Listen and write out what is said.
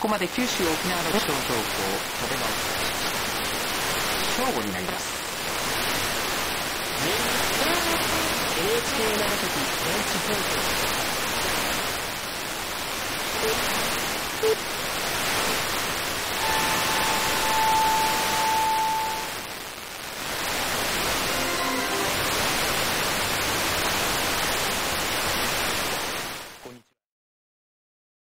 ここまで九州沖縄の気象情報、飛べがお伝えしました。正午になります。 NHK 長崎現地放送